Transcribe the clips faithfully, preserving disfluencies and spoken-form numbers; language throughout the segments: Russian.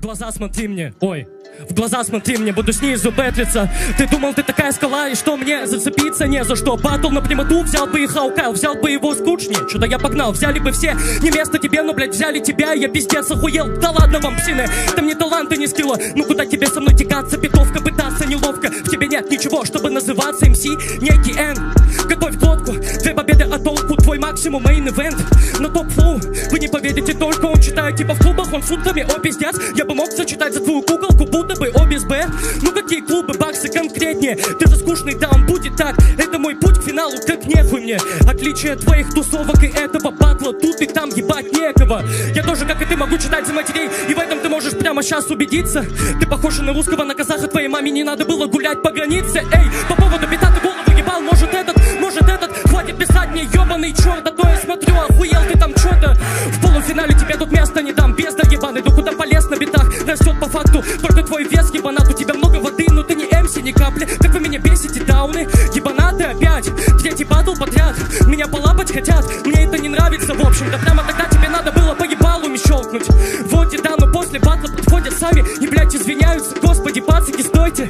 глаза смотри мне, ой, в глаза смотри мне, буду снизу бэтлиться. Ты думал, ты такая скала, и что мне зацепиться не за что? Батл на прямоту взял бы и Хаукайл, взял бы его скучнее. Что-то я погнал, взяли бы все, не место тебе, но, блядь, взяли тебя, я пиздец охуел. Да ладно вам, псины, там ни таланта, ни скилла. Ну куда тебе со мной тягаться, питовка, пытаться неловко. В тебе нет ничего, чтобы называться эм си, некий Н. Готовь глотку, две победы от толку, твой максимум мейн-ивент. На топ-флоу, вы не поверите, только он читает типа в клубах, он сутками, о пиздец. Я бы мог зачитать за твою куколку, будто бы о без Б. Ну какие клубы, баксы конкретнее? Ты же скучный, да, он будет так. Это мой путь к финалу, как нехуй мне. Отличие от твоих тусовок и этого батла, тут и там ебать некого. Я тоже, как и ты, могу читать за матерей, и в этом ты можешь прямо сейчас убедиться. Ты похож на русского, на казаха, твоей маме не надо было гулять по границе. Эй, по поводу бита ты голову ебал, может этот, может этот. Хватит писать мне, ебаный черт, а то я смотрю, охуел ты там что-то. В полуфинале тебе тут места не дам, безда ебаный, да куда полез на битах. Растет по факту, только твой вес ебанат. У тебя много воды, но ты не эм си, ни капли. Как вы меня бесите, дауны, ебанаты опять. Третий батл подряд, меня полапать хотят. Мне это не нравится, в общем-то. Прямо тогда тебе надо было по ебалу щелкнуть. Вот и да, но после батла подходят сами и, блядь, извиняются. Господи, пацаки, стойте.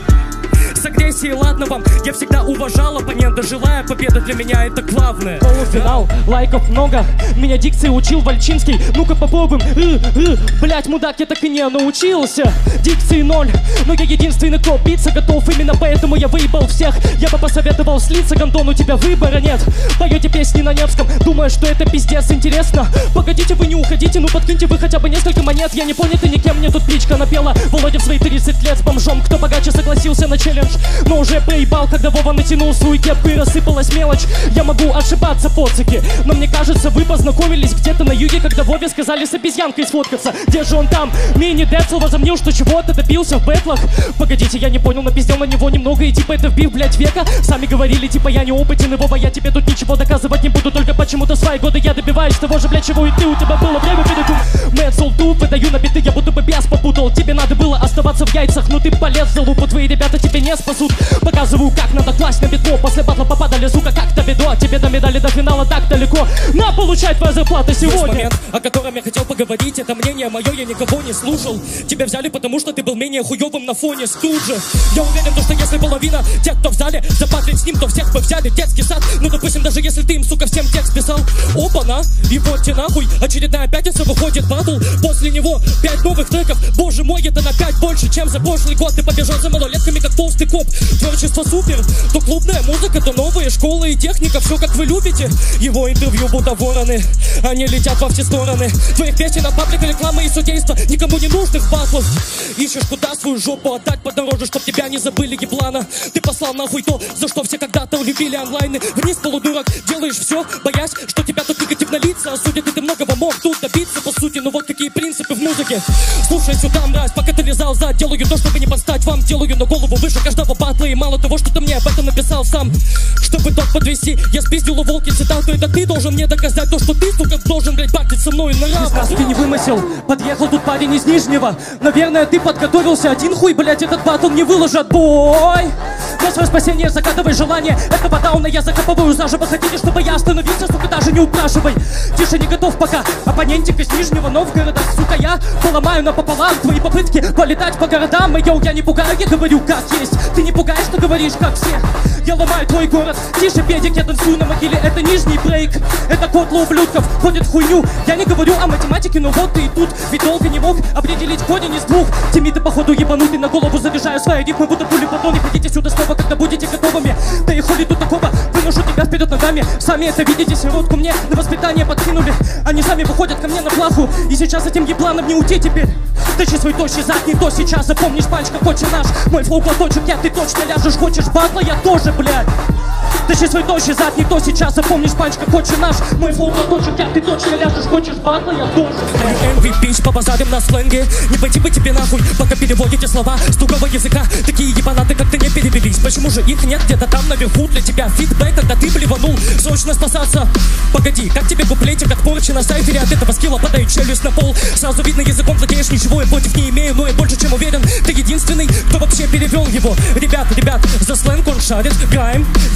С агрессией, ладно вам, я всегда уважал оппонента. Желая победы для меня это главное. Полуфинал, лайков много, меня дикции учил Вальчинский. Ну-ка попробуем, блять, мудак, я так и не научился. Дикции ноль, но я единственный, кто биться готов. Именно поэтому я выебал всех. Я бы посоветовал слиться, Гондон, у тебя выбора нет. Поете песни на Невском, думая, что это пиздец интересно. Погодите, вы не уходите, ну подкиньте вы хотя бы несколько монет. Я не понят и никем, мне тут птичка напела. Володя в свои тридцать лет с бомжом, кто богаче согласился на челлендж. Но уже проебал, когда Вова натянул свою кепку и рассыпалась мелочь. Я могу ошибаться, поцики, но мне кажется, вы познакомились где-то на юге, когда Вове сказали с обезьянкой сфоткаться. Где же он там? Мини-Децл возомнил, что чего-то добился в бэтлах. Погодите, я не понял, напиздел на него немного, и типа это вбив, блять, века. Сами говорили, типа я неопытен, и Вова, я тебе тут ничего доказывать не буду. Только почему-то свои годы я добиваюсь того же, блять, чего и ты. У тебя было время передум. Мэдсол тут, выдаю на биты, я будто бы бес попутал. Тебе надо было оставаться в яйцах, но ты полез за лупу. Твои ребята тебе не спасут. Показываю, как надо класть на битло. После батла попадали, сука, как-то бедо. Тебе до медали, до финала так далеко. На, получай твоя зарплата сегодня. Есть момент, о котором я хотел поговорить. Это мнение мое, я никого не слушал. Тебя взяли, потому что ты был менее хуёвым на фоне Студжа. Я уверен, что если половина тех, кто в зале, запатлить с ним, то всех бы взяли детский сад. Ну, допустим, даже если ты им, сука, всем текст писал. Опа-на, и вот тебе нахуй. Очередная пятница, выходит батл. После него пять новых треков. Боже мой, это на пять больше, чем за прошлый год. Ты побежал за малолетками, как толстый коп. Творчество супер, то клубная музыка, то новые школы и техника. Все как вы любите. Его интервью будто вороны, они летят во все стороны. Твоих песен от паблика, рекламы и судейства. Никому не нужных батлов. Ищешь куда свою жопу отдать подороже, чтоб тебя не забыли, еблана. Ты послал нахуй то, за что все когда-то любили онлайны. Вниз, полудурок, делаешь все, боясь, что тебя тут негативно лица осудят. И ты многого мог тут добиться, по сути. Ну вот какие принципы в музыке. Слушай сюда, мразь, пока ты лизал зад. Делаю то, чтобы не подстать вам, делаю на голову выше каждого батла. И мало того, что ты мне об этом написал сам, чтобы тот подвести. Я спиздил у волки цитату, это ты должен мне доказать то, что ты, сука, должен, блядь, бактить со мной на раб. Сказки не вымысел, подъехал тут парень из Нижнего. Наверное, ты подготовился, один хуй, блядь, этот батл не выложат, бой. На свое спасение закатывай желание этого дауна, я закапываю заживо. Хотите, чтобы я остановился, сука, даже не упрашивай. Тише, не готов пока, оппонентик из Нижнего Новгорода. Сука, я поломаю напополам твои попытки полетать по городам. И йоу, я не пугаю, я говорю как есть. Ты не пугаешь, что говоришь как все. Я ломаю твой город, тише, педик, я танцую на могиле. Это нижний брейк, это котло ублюдков ходит в хуйню. Я не говорю о математике, но вот ты и тут. Ведь долго не мог определить корень из двух. Тимиты, походу, ебанутый, на голову заряжаю свои рифмы, будто пули потом. Не хотите сюда снова, когда будете готовыми. Да и хули тут такого, выношу тебя вперед ногами. Сами это видите, сиротку мне на воспитание подкинули. Они сами выходят ко мне на плаху, и сейчас этим ебланом не уйти теперь. Тащи свой тощий зад, не то сейчас запомнишь панч, как отче наш. Мой флоу платочек, я, ты точно ляжешь. Хочешь батла, я тоже, блядь. Тащи свой тощий зад, не то сейчас запомнишь панч, как отче наш. Мой флоу платочек, я, ты точно ляжешь. Хочешь батла, я тоже, блядь. эм ви пи по базарам на сленге. Не пойти бы тебе нахуй, пока переводите слова с тугого языка. Такие ебанаты, как ты, не перевелись. Почему же их нет где-то там наверху для тебя? Фидбэк, когда ты блеванул, срочно спасаться. Погоди, как тебе куплетик, как порчи на сайфере? От этого скилла падает челюсть на пол. Сразу видно, языком владеешь, ничего я против не имею. Но я больше чем уверен, ты единственный, кто вообще перевел его. Ребят, ребят, за сленг он шарит, граем. Его гэнг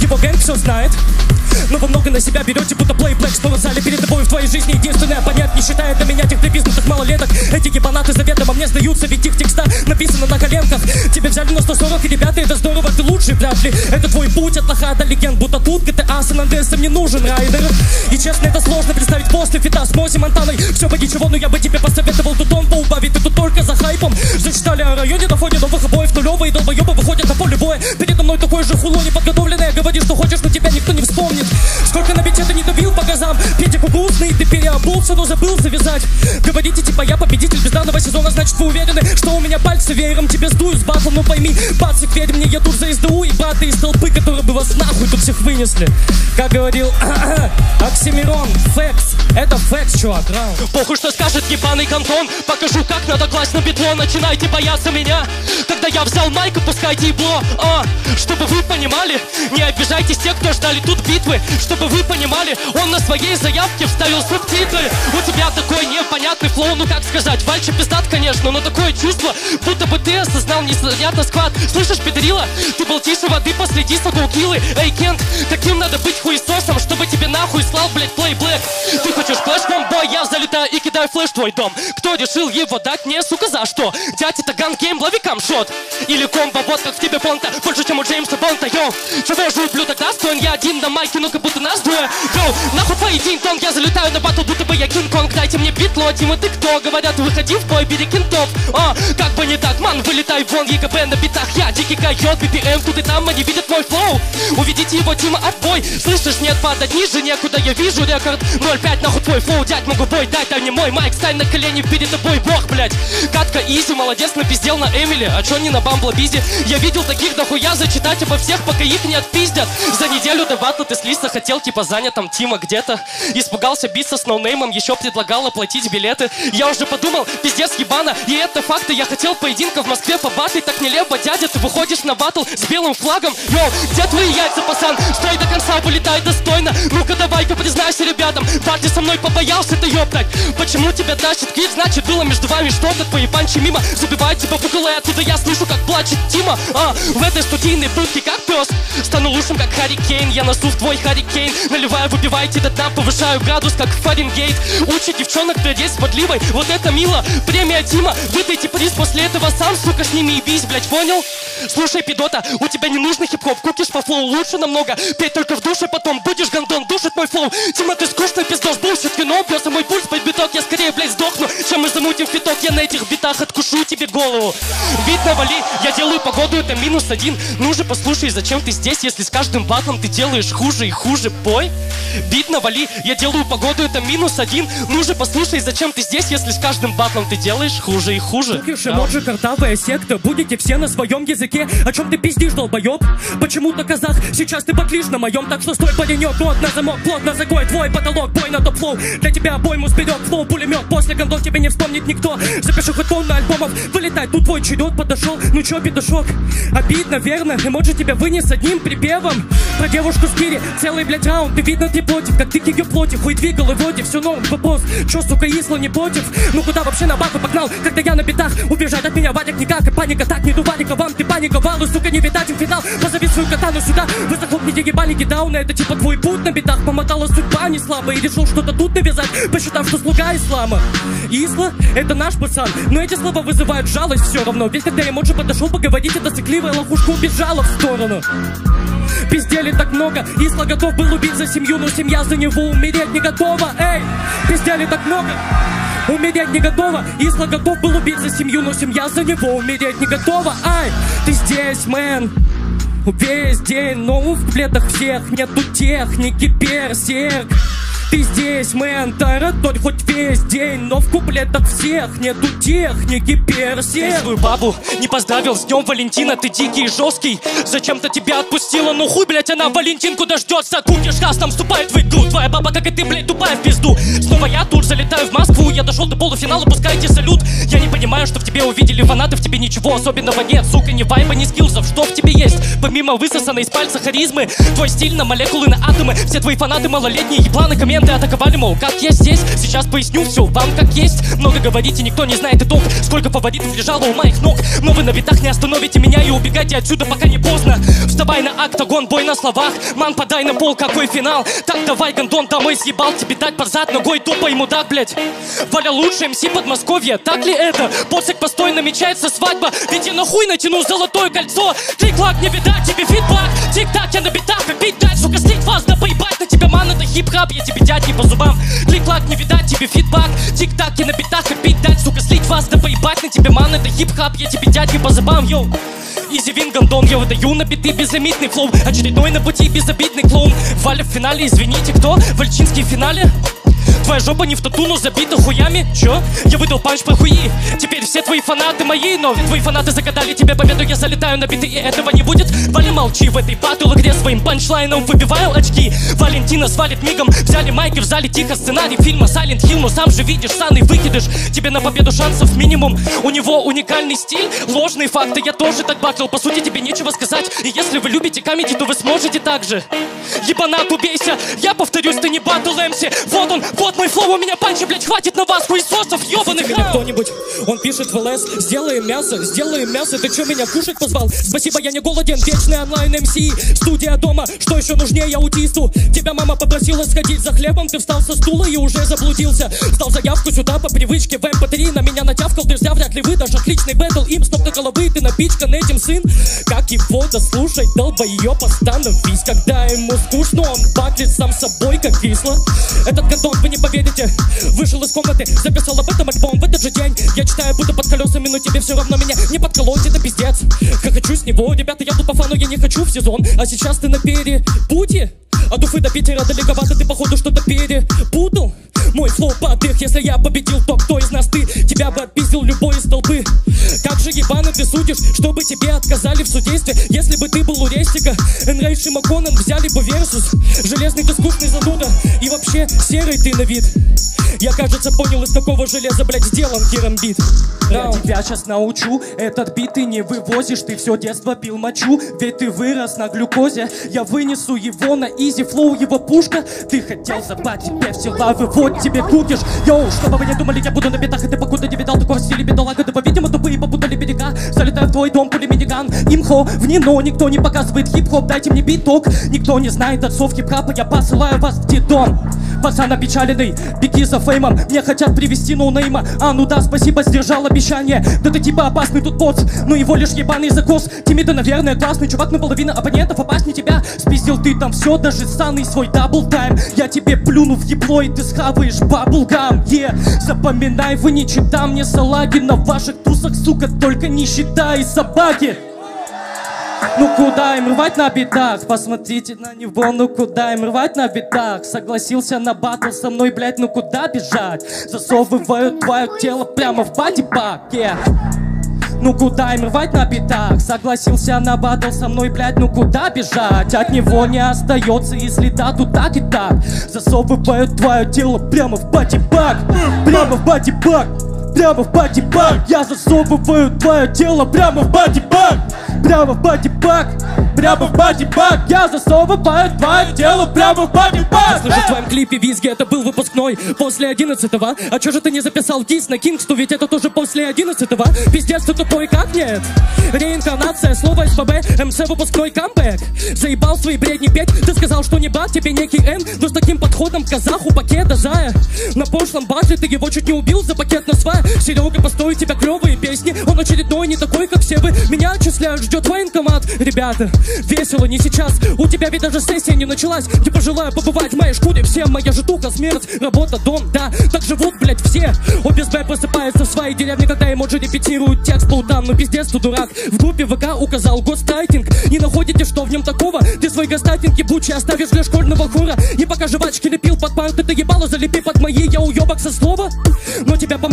все знает, но вы много на себя берете, будто плей-блэк, что в зале перед тобой в твоей жизни единственное понять, не считая для меня тех привизнутых малолеток. Эти ебанаты заведомо мне сдаются, ведь их текста написаны на коленках. Тебе взяли на сто сорок, и ребята, это здорово, ты лучший, вряд ли. Это твой путь от лоха до легенд, будто тут джи ти эй San Andreas мне нужен райдер. И честно, это сложно представить после фита с Мози Монтаной. Все бы ничего, но я бы тебе посоветовал тут он поубавить, ты тут только за хайпом. Зачитали о районе на фоне новых обоев, нулевые долбоебы выходят на поле боя. Передо мной такое же хуло неподготовленное, говори, что хочешь, но тебя никто не вспомнит. Сколько на бите ты не добил по газам, педику грустный, ты переобулся, но забыл завязать. Говорите, типа, я победитель без данного сезона, значит вы уверены, что у меня пальцы веером тебе сдую с батлом, но пойми, пацик, верь мне, я тут за эс дэ у и браты из толпы, которые бы вас нахуй тут всех вынесли. Как говорил Оксимирон, фэкс, это фэкс, чувак, раунд. Похуй, что скажет ебаный Кантон, покажу, как надо класть на битло, начинайте бояться меня. Когда я взял майк, пускайте ебло, а, чтобы вы понимали, не обижайтесь тех, кто ждали тут битвы. Чтобы вы понимали, он на своей заявке вставил субтитры. У тебя такой непонятный флоу, ну как сказать, Вальча пиздат, конечно, но такое чувство, будто бы ты осознал неснятно склад. Слышишь, педрила, ты был тише воды после диса Гоукиллы. Эй, Кент, каким надо быть хуесосом, чтобы тебе нахуй слал, блять, плей-блэк. Ты хочешь флешбом, бой, я залетаю и кидаю флеш в твой дом. Кто решил его дать мне, сука, за что? Дядь, это гангейм, лови камшот. Или комбо, вот как в тебе понта, больше, чем у Джеймса Бонта, йоу. Чего же ублюдок, тогда стоин я один на майке, ну как будто нас двое. Гоу, нахуй твои динг-донг, я залетаю на батл, будто бы я Кинг-Конг. Дайте мне битло, Дима, ты кто? Говорят, выходи в бой, бери кентов. А, как бы не так, ман, вылетай вон, ЕГБ на битах. Я дикий койот, би пи эм, тут и там, они видят мой флоу. Уведите его, Дима, отбой. Слышишь, нет, падать ниже некуда, я вижу рекорд ноль пять, нахуй твой флоу, дядь, могу бой дать, дай мне мой майк, стань на колени перед тобой, бог, блядь. Катка изи, молодец, напиздел на Эмили, а чё не на Бамбла Бизи? Я видел таких дохуя, зачитать обо всех, пока их не отпиздят. За неделю до батла ты с листа хотел, типа, занят там Тима где-то. Испугался биться с ноунеймом, еще предлагал оплатить билеты. Я уже подумал, пиздец ебано, и это факты. Я хотел поединка в Москве побатлить, так нелепо, дядя, ты выходишь на батл с белым флагом. Йоу, где твои яйца, пацан? Стой до конца, вылетай достойно. Ну-ка давай-ка признайся ребятам, батли со мной побоялся ты, ёптать. Почему тебя тащит клип, значит было между вами что-то. Твои панчи мимо забивают тебя в угол, и оттуда я слышу, как плачет Тима. А, в этой студийной будке как пес, стану лучшим, как Харри Кейн. Я носу в твой Харри Кейн, наливаю, выпивайте до дна, повышаю градус, как Фаренгейт. Учит девчонок переть с подливой, вот это мило. Премия Тима, выдайте приз, после этого сам, сука, с ними и бись, блять, понял? Слушай, пидота, у тебя не нужно хип-хоп, кукиш по флоу лучше намного. Петь только в душе, потом будешь гандон, душит мой флоу. Тима, ты скучный пиздос, булшит вино, пьёс, а мой пульс под биток. Я скорее, блять, сдохну, чем мы замутим фиток. Я на этих битах откушу тебе голову. Бит навали, я делаю погоду, это минус один. Ну же, послушай, зачем ты здесь, если с каждым батлом ты делаешь хуже и хуже, бой? Бит навали, я делаю погоду, это минус один. Ну же, послушай, зачем ты здесь, если с каждым батлом ты делаешь хуже и хуже. Кукиш, эмоджи, картавая секта, будете все на своем языке. О чем ты пиздишь, долбоеб? Почему-то казах, сейчас ты батлишь на моем, так что стой, паренек, год на замок, плотно закрой твой потолок, бой на топ-флоу. Для тебя обойму сберет флоу, пулемет, после гандон тебе не вспомнит никто. Запишу хоть тонну альбомов, вылетай, тут твой черед подошел. Ну чё, петушок, обидно, верно, эмоджи тебя вынес одним припевом. Про девушку с Кири, целый, блядь, раунд, ты видно, ты против, как ты к ее плоти, хуй двигал и вроде все норм, вопрос, чё, сука, Исла не против? Ну куда вообще на баку погнал, когда я на битах? Убежать от меня, Вадик, никак, и паника, так, не дуварика, вам ты паниковал, и, сука, не видать им финал. Позови свою катану сюда, вы захлопните ебальники дауна, это типа твой путь на битах, помотала судьба не слабо, и решил что-то тут навязать, посчитав, что слуга ислама. Исла, это наш пацан, но эти слова вызывают жалость все равно, ведь когда эмоджи подошел поговорить, эта сыкливая лохушка убежала в сторону. Пиздели так много, Исла готов был убить за семью, но семья за него умереть не готова. Эй, пиздели так много, умереть не готова. Исла готов был убить за семью, но семья за него умереть не готова. Ай, ты здесь, мэн, весь день, но в куплетах всех нету техники, берсерк. Ты здесь, мэн, тараторь хоть весь день, но в куплетах всех нету техники, персерк. Свою бабу не поздравил с днем Валентина, ты дикий и жесткий. Зачем-то тебя отпустила, ну хуй, блять, она Валентинку дождется. Кукиш газ там вступает в игру, твоя баба, как и ты, блять, тупая в пизду. Снова я тут залетаю в Москву, я дошел до полуфинала, пускайте салют. Я не понимаю, что в тебе увидели фанаты, в тебе ничего особенного нет, сука, ни вайба, ни скиллзов, что в тебе есть? Помимо высосанной из пальца харизмы, твой стиль на молекулы, на атомы, все твои фанаты малолетние, ебланы, комедии. оппоненты атаковали, мол, как я здесь. Сейчас поясню все вам как есть. Много говорите, никто не знает итог. Сколько фаворитов лежало у моих ног. Но вы на битах не остановите меня и убегайте отсюда, пока не поздно. Вставай на октагон, бой на словах. Ман, подай на пол, какой финал. Так давай, гандон, домой съебал. Тебе дать под зад ногой, тупо ему так, блять. Валя лучший МС Подмосковья, так ли это? Посек постой, намечается свадьба. Ведь я нахуй натяну золотое кольцо. Клик-клак, не видать тебе фидбак. Тик-так, я на битах, как бить дать. Сука, слить вас, да поебать на тебя, ман, это хип-хап. Я тебе дядь не по зубам. Клик-клак, не видать тебе фидбак. Тик-так, я на битах, как бить дать. Сука, слить вас, да поебать на тебя, ман, это хип-хап. Я тебе дядь не по зубам, йоу. Изи вин, гандон, я выдаю на биты безлимитный флоу. Очередной на пути безобидный клоун. Валя в финале, извините, кто? Вальчинский в финале? Твоя жопа не в тату, но забита хуями. Чё? Я выдал панч про хуи. Теперь все твои фанаты мои, но твои фанаты загадали тебе победу. Я залетаю на биты, и этого не будет. Валя, молчи в этой батл игре, своим панчлайном выбиваю очки. Валентина свалит мигом. Взяли майки, в зале тихо. Сценарий фильма Silent Hill, но сам же видишь, саный выкидыш. Тебе на победу шансов минимум. У него уникальный стиль, ложные факты. Я тоже так батл, по сути тебе нечего сказать. И если вы любите комедий, то вы сможете так же. Ебанат, убейся. Я повторюсь, ты не батл МС. Вот он, вот мой флоу, у меня панчи, блять, хватит на вас, хуесосов, ебаных. Меня кто-нибудь, он пишет в ЛС: сделаем мясо, сделаем мясо. Ты чё, меня кушать позвал? Спасибо, я не голоден, вечный онлайн МС. Студия дома, что еще нужнее аутисту? Тебя мама попросила сходить за хлебом. Ты встал со стула и уже заблудился. Сдал заявку сюда по привычке в эм пэ три. На меня натявкал, ты зря, вряд ли выдашь отличный бэтл. Им стоп до головы, ты напичкан этим, сын. Как его дослушать, долбоёб, остановись. Когда ему скучно, он батлит сам собой, как кисло. Этот гандон, вы не поверите, вышел из комнаты, записал об этом альбом в этот же день. Я читаю, будто под колесами, но тебе все равно меня не подколоть, это пиздец. Хохочу с него, ребята, я тут по фану, я не хочу в сезон. А сейчас ты на перепуте. От Уфы до Питера далековато, ты походу что-то перепутал. Мой флоу подых, если я победил, то кто из нас ты? Тебя бы отпиздил любой из толпы. Как же ебано ты судишь, чтобы тебе отказали в судействе? Если бы ты был у Рестика, Энрейдж и Маконан взяли бы версус. Железный ты скучный зануда, и вообще серый ты на вид. Я, кажется, понял, из какого железа, блядь, сделан керамбит. Я тебя сейчас научу, этот бит ты не вывозишь. Ты все детство пил мочу, ведь ты вырос на глюкозе. Я вынесу его на изи флоу, его пушка. Ты хотел забрать тебе все лавы, вот тебе кукиш. Йоу, чтобы вы не думали, я буду на битах, и ты покуда не видал такого стиля бедолага. Да, по-видимому, тупые попутали берега. Залетаю в твой дом, пули миниган. Имхо, в Нино, никто не показывает хип-хоп. Дайте мне биток, никто не знает отцов хип-хапа. Я посылаю вас в детдом. Пацан опечаленный, беги за феймом. Мне хотят привести ноунейма. А, ну да, спасибо, сдержал обещание. Да ты типа опасный тут боц, ну его лишь ебаный закос. Тимида, наверное, классный чувак, но половина оппонентов опаснее тебя. Спиздил ты там все, даже ссаный свой дабл-тайм. Я тебе плюну в ебло, и ты схаваешь баблгам. Е, yeah. Запоминай, вы не чита мне салаги. На ваших тусах, сука, только нищета и собаки. Ну куда им рвать на битах? Посмотрите на него, ну куда им рвать на битах? Согласился на батл со мной, блять, ну куда бежать? Засовывают твое тело прямо в бади-бак, yeah. Ну куда им рвать на битах? Согласился на батл со мной, блять, ну куда бежать? От него не остается и следа тут так и так. Засовывают твое тело прямо в бади-бак, прямо в бади-бак, прямо в бади-бак. Я засовываю твое тело прямо в бади-бак, прямо в бади-бак, прямо в бади-бак. Я засовываю твое тело прямо в бади-бак. Слышу в твоем клипе визги, это был выпускной после одиннадцатого. А чё же ты не записал дис на Кингсту, ведь это тоже после одиннадцатого. Пиздец, ты тупой, как нет? Реинкарнация, слово СПБ, МС выпускной камбэк. Заебал свои бредни петь, ты сказал, что не брат, тебе некий Н. Но с таким подходом казаху пакета зая. На прошлом батле ты его чуть не убил за пакет на свай. Серега, постой, у тебя клевые песни. Он очередной, не такой, как все вы. Меня отчисляют, ждет военкомат. Ребята, весело не сейчас. У тебя ведь даже сессия не началась. Не пожелаю побывать в моей шкуре. Всем моя житуха, смерть, работа, дом, да. Так живут, блять, все. О, без Б просыпается в своей деревне, когда эмоджи репетируют текст по утам. Ну пиздец, ты дурак. В группе ВК указал гостайтинг. Не находите, что в нем такого? Ты свой гостайтинг ебучий оставишь для школьного хора. И пока жвачки лепил под парты, ты ебало залепи под мои. Я уебок со слова. Но тебя поманишь бабу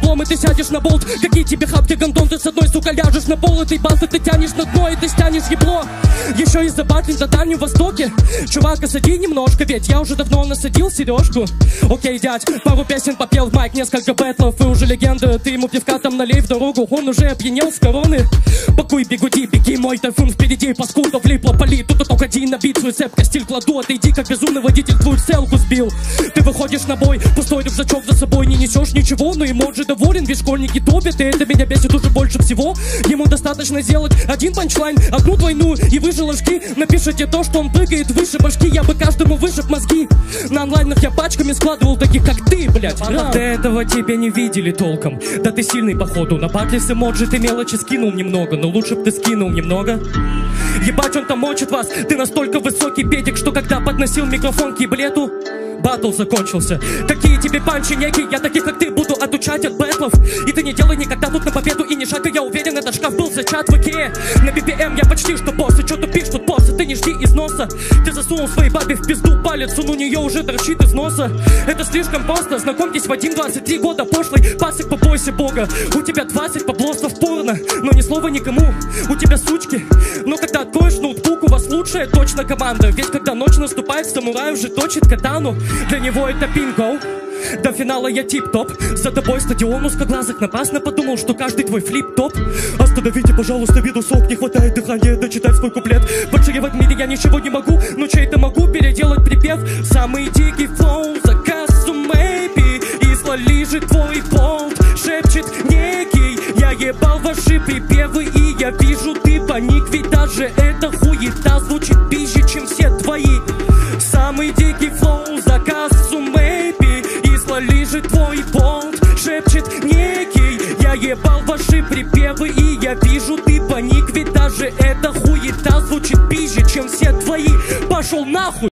облом, и ты сядешь на болт. Какие тебе хапки, гандон, ты с одной, сука, ляжешь на пол. Этой базы ты тянешь на дно, и ты стянешь ебло. Еще из-за батлин на Дальнем Востоке. Чувак, осади немножко, ведь я уже давно насадил сережку. Окей, дядь, пару песен попел в майк, несколько бэтлов, и уже легенда. Ты ему пивка там налей в дорогу, он уже опьянел с короны. Пакуй, бегуди, беги, мой тайфун впереди, паскуда влипла, пали. Тут только один набит, свой цепка, стиль кладу. Отойди, как безумный водитель, твою целку сбил. Ты выходишь на бой, пустой рюкзачок за собой, не несешь ничего, но эмоджи доволен, ведь школьники топят, и это меня бесит уже больше всего. Ему достаточно сделать один панчлайн, одну двойную, и вы же ложки напишите то, что он прыгает выше башки. Я бы каждому вышиб мозги. На онлайнах я пачками складывал таких, как ты, блять. А до этого тебя не видели толком. Да ты сильный походу, на батле с эмоджи ты мелочи скинул немного, но лучше б ты скинул немного. Ебать, он там мочит вас, ты настолько высокий педик, что когда подносил микрофон к еблету, батл закончился. Какие тебе панчи некие, я таких, как ты, буду отучать от бэтлов. И ты не делай никогда тут на победу, и не шага, я уверен, этот шкаф был зачат в Икее. На би пи эм я почти что босс, и чё тупишь тут босса, ты не жди износа. Ты засунул своей бабе в пизду палец, он у нее уже торчит из носа. Это слишком просто, знакомьтесь, Вадим, двадцать три года, пошлый пасик, побойся бога. У тебя двадцать поблосов порно, но ни слова никому. У тебя сучки, но когда откроешь ноутбук, у вас лучшая точно команда. Ведь когда ночь наступает, самурай уже точит катану. Для него это пинго. До финала я тип-топ. За тобой стадион узкоглазых. Напрасно подумал, что каждый твой флип-топ. Остановите, пожалуйста, видосок. Не хватает дыхания дочитать свой куплет. Больше в мире я ничего не могу, но чей-то могу переделать припев. Самый дикий флоу за кассу, maybe. И слали твой болт, шепчет некий. Я ебал ваши припевы, и я вижу, ты паник. Ведь даже эта хуета звучит пизже, чем все твои. Самый дикий флоу за кассу, maybe. И слали твой болт, шепчет некий. Я ебал ваши припевы, и я вижу, ты паник. Ведь даже эта хуета звучит пизже, чем все твои. Пошел нахуй!